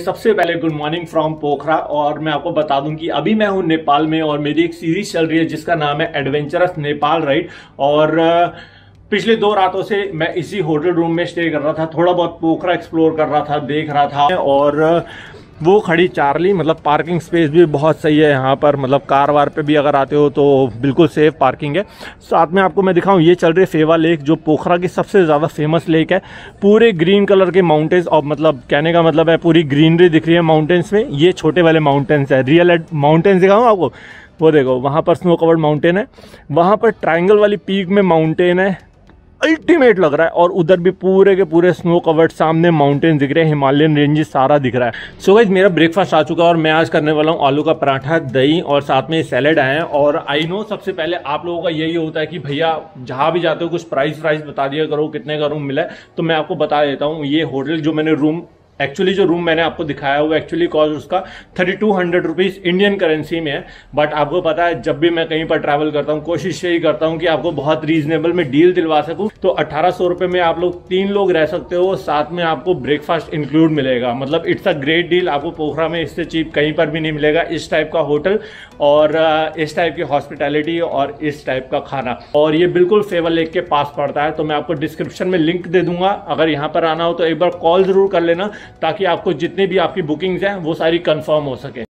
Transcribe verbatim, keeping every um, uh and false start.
सबसे पहले good morning from पोखरा। और मैं आपको बता दूं कि अभी मैं हूं नेपाल में और मेरी एक सीरीज चल रही है जिसका नाम है एडवेंचरस नेपाल राइड। और पिछले दो रातों से मैं इसी होटल रूम में स्टे कर रहा था, थोड़ा बहुत पोखरा एक्सप्लोर कर रहा था, देख रहा था। और वो खड़ी चार्ली, मतलब पार्किंग स्पेस भी बहुत सही है यहाँ पर, मतलब कार वार पे भी अगर आते हो तो बिल्कुल सेफ पार्किंग है। साथ में आपको मैं दिखाऊं, ये चल रही है फेवा लेक, जो पोखरा की सबसे ज़्यादा फेमस लेक है। पूरे ग्रीन कलर के माउंटेन्स, और मतलब कहने का मतलब है पूरी ग्रीनरी दिख रही है माउंटेन्स में। ये छोटे वाले माउंटेन्स है, रियल माउंटेन्स दिखाऊँ आपको। वो देखो वहाँ पर स्नो कवर्ड माउंटेन है, वहाँ पर ट्राइंगल वाली पीक में माउंटेन है, अल्टीमेट लग रहा है। और उधर भी पूरे के पूरे स्नो कवर्ड सामने माउंटेन दिख रहे हैं, हिमालयन रेंजेस सारा दिख रहा है। सो गाइस, मेरा ब्रेकफास्ट आ चुका है और मैं आज करने वाला हूँ आलू का पराठा, दही और साथ में सैलेड आए हैं। और आई नो सबसे पहले आप लोगों का यही होता है कि भैया जहाँ भी जाते हो कुछ प्राइस प्राइस बता दिया करो, कितने का रूम मिला है। तो मैं आपको बता देता हूँ, ये होटल जो मैंने रूम एक्चुअली जो रूम मैंने आपको दिखाया वो एक्चुअली कॉस्ट उसका thirty two hundred rupees Indian currency में है। बट आपको पता है जब भी मैं कहीं पर ट्रैवल करता हूँ कोशिश यही करता हूँ कि आपको बहुत रीजनेबल में डील दिलवा सकूं। तो अठारह सौ रुपए में आप लोग तीन लोग रह सकते हो, साथ में आपको ब्रेकफास्ट इंक्लूड मिलेगा। मतलब इट्स अ ग्रेट डील, आपको पोखरा में इससे चीप कहीं पर भी नहीं मिलेगा। इस टाइप का होटल और इस टाइप की हॉस्पिटैलिटी और इस टाइप का खाना। और ये बिल्कुल फेवा लेक के पास पड़ता है, तो मैं आपको डिस्क्रिप्शन में लिंक दे दूंगा। अगर यहाँ पर आना हो तो एक बार कॉल जरूर कर लेना, ताकि आपको जितनी भी आपकी बुकिंग्स हैं वो सारी कंफर्म हो सके।